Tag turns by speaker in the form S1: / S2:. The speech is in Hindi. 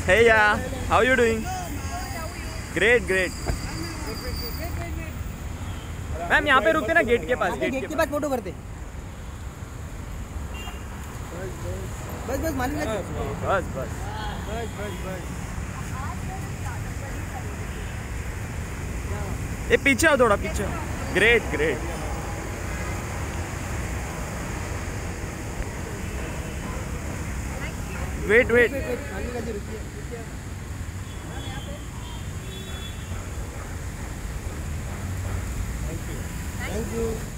S1: Hey, yeah. How you doing? Great, great. Ma'am यहाँ पे रुकते ना गेट के पास।
S2: गेट के पास फोटो करते। बस बस मालिक
S1: बस बस ये पीछे आओ थोड़ा पीछे। Great great. Wait wait.
S2: Thank you.